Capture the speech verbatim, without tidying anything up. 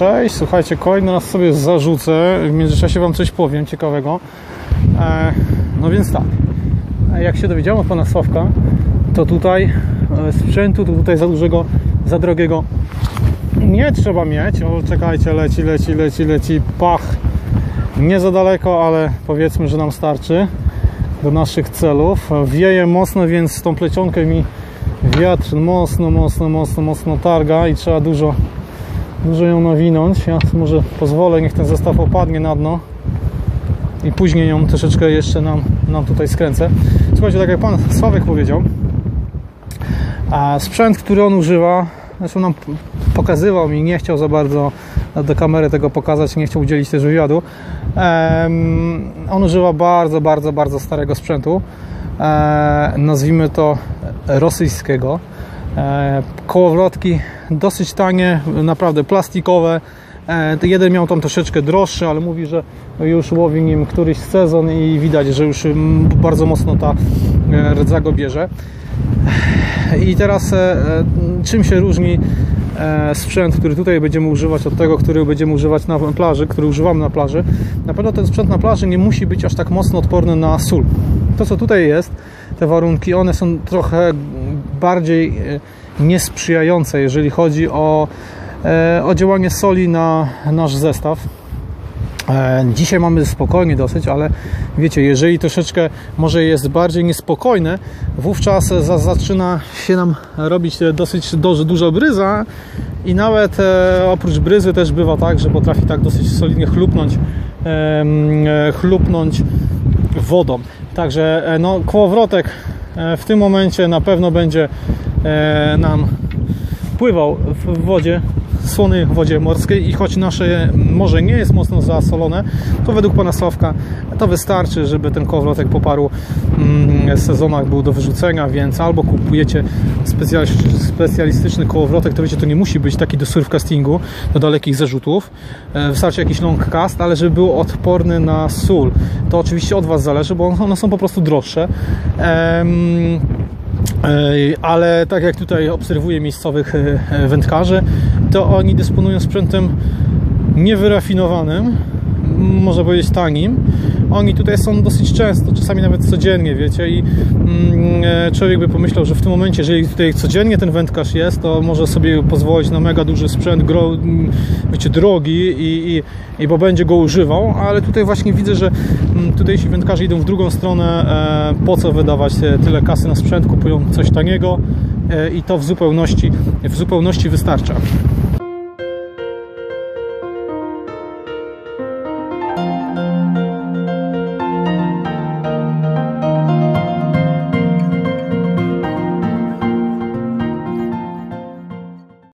Cześć, słuchajcie, kolejny raz sobie zarzucę, w międzyczasie wam coś powiem ciekawego. E, no więc tak, jak się dowiedziałem od pana Sławka, to tutaj sprzętu to tutaj za dużego, za drogiego nie trzeba mieć. O, czekajcie, leci, leci, leci, leci, pach. Nie za daleko, ale powiedzmy, że nam starczy do naszych celów. Wieje mocno, więc tą plecionkę mi wiatr mocno, mocno, mocno, mocno targa i trzeba dużo, dużo ją nawinąć. Ja może pozwolę, niech ten zestaw opadnie na dno i później ją troszeczkę jeszcze nam, nam tutaj skręcę. Słuchajcie, tak jak pan Sławek powiedział, a sprzęt, który on używa, zresztą nam pokazywał mi, nie chciał za bardzo do kamery tego pokazać, nie chciał udzielić też wywiadu. Um, on używa bardzo, bardzo, bardzo starego sprzętu, e, nazwijmy to rosyjskiego. E, kołowrotki dosyć tanie, naprawdę plastikowe. E, jeden miał tam troszeczkę droższy, ale mówi, że już łowi nim któryś sezon i widać, że już bardzo mocno ta rdza go bierze. I teraz e, czym się różni e, sprzęt, który tutaj będziemy używać, od tego, który będziemy używać na plaży, który używamy na plaży? Na pewno ten sprzęt na plaży nie musi być aż tak mocno odporny na sól. To, co tutaj jest, te warunki, one są trochę bardziej e, niesprzyjające, jeżeli chodzi o, e, o działanie soli na nasz zestaw. Dzisiaj mamy spokojnie dosyć, ale wiecie, jeżeli troszeczkę może jest bardziej niespokojne, wówczas za, zaczyna się nam robić dosyć dużo, dużo bryza i nawet e, oprócz bryzy też bywa tak, że potrafi tak dosyć solidnie chlupnąć, e, chlupnąć wodą. Także e, no, kołowrotek e, w tym momencie na pewno będzie e, nam pływał w wodzie, słonej wodzie morskiej i choć nasze morze nie jest mocno zasolone, to według pana Sławka to wystarczy, żeby ten kołowrotek po paru mm, sezonach był do wyrzucenia, więc albo kupujecie specjalistyczny kołowrotek, to wiecie, to nie musi być taki do surfcastingu, do dalekich zarzutów, wystarczy jakiś long cast, ale żeby był odporny na sól. To oczywiście od was zależy, bo one są po prostu droższe. Ehm, ale tak jak tutaj obserwuję miejscowych wędkarzy, to oni dysponują sprzętem niewyrafinowanym, można powiedzieć tanim. Oni tutaj są dosyć często, czasami nawet codziennie, wiecie, i mm, człowiek by pomyślał, że w tym momencie, jeżeli tutaj codziennie ten wędkarz jest, to może sobie pozwolić na mega duży sprzęt, gro, wiecie, drogi i, i, i bo będzie go używał, ale tutaj właśnie widzę, że mm, tutejsi wędkarze idą w drugą stronę, e, po co wydawać tyle kasy na sprzęt, kupują coś taniego e, i to w zupełności, w zupełności wystarcza.